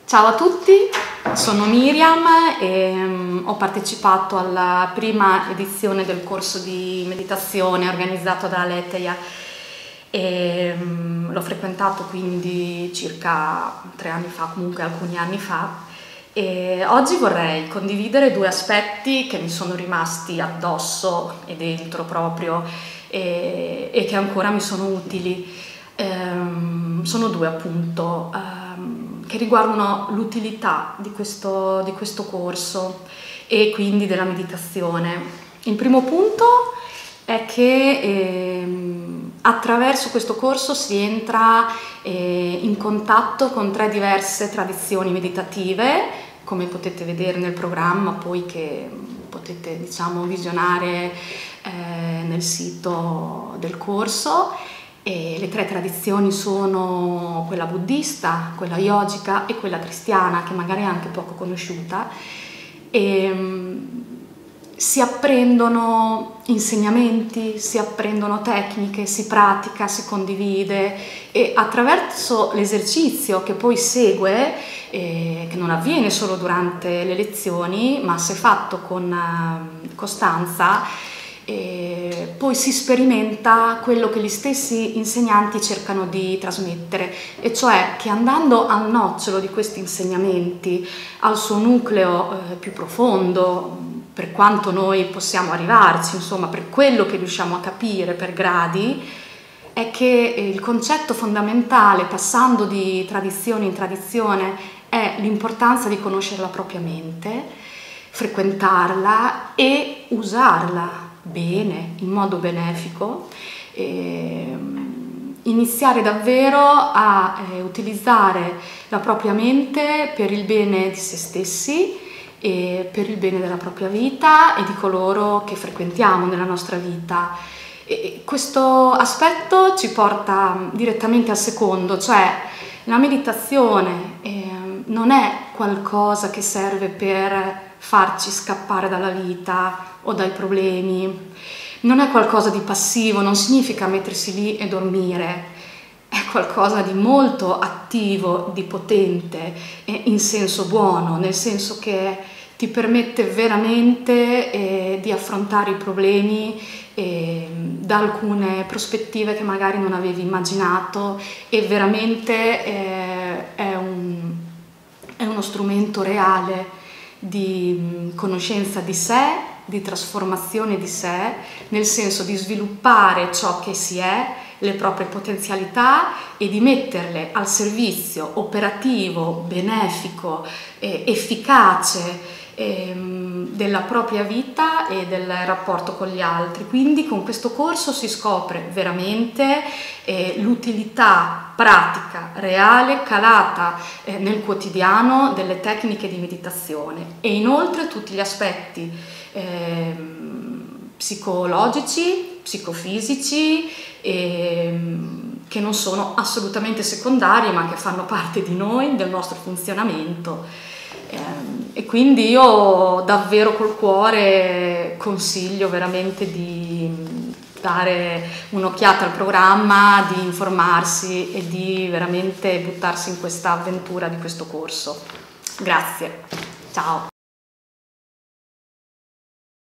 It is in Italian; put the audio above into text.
Ciao a tutti, sono Miriam e ho partecipato alla prima edizione del corso di meditazione organizzato da Aletheia e l'ho frequentato quindi circa 3 anni fa, comunque alcuni anni fa, e oggi vorrei condividere 2 aspetti che mi sono rimasti addosso e dentro proprio e che ancora mi sono utili. Sono 2 appunto che riguardano l'utilità di questo corso e quindi della meditazione. Il primo punto è che attraverso questo corso si entra in contatto con 3 diverse tradizioni meditative, come potete vedere nel programma, poi che potete visionare nel sito del corso. E le 3 tradizioni sono quella buddista, quella yogica e quella cristiana, che magari è anche poco conosciuta. Si apprendono insegnamenti, si apprendono tecniche, si pratica, si condivide, e attraverso l'esercizio che poi segue, che non avviene solo durante le lezioni, ma se fatto con costanza, poi si sperimenta quello che gli stessi insegnanti cercano di trasmettere, e cioè che andando al nocciolo di questi insegnamenti, al suo nucleo più profondo, per quanto noi possiamo arrivarci, insomma per quello che riusciamo a capire per gradi, è che il concetto fondamentale, passando di tradizione in tradizione, è l'importanza di conoscere la propria mente, frequentarla e usarla bene, in modo benefico, iniziare davvero a utilizzare la propria mente per il bene di se stessi e per il bene della propria vita e di coloro che frequentiamo nella nostra vita. E questo aspetto ci porta direttamente al secondo, cioè la meditazione non è qualcosa che serve per farci scappare dalla vita o dai problemi, non è qualcosa di passivo, non significa mettersi lì e dormire, è qualcosa di molto attivo, di potente, in senso buono, nel senso che ti permette veramente di affrontare i problemi da alcune prospettive che magari non avevi immaginato, e veramente è uno strumento reale di conoscenza di sé, di trasformazione di sé, nel senso di sviluppare ciò che si è, le proprie potenzialità, e di metterle al servizio operativo, benefico, efficace della propria vita e del rapporto con gli altri. Quindi con questo corso si scopre veramente l'utilità pratica, reale, calata nel quotidiano delle tecniche di meditazione, e inoltre tutti gli aspetti psicologici, psicofisici, che non sono assolutamente secondari, ma che fanno parte di noi, del nostro funzionamento. E quindi io davvero col cuore consiglio veramente di dare un'occhiata al programma, di informarsi e di veramente buttarsi in questa avventura di questo corso. Grazie, ciao!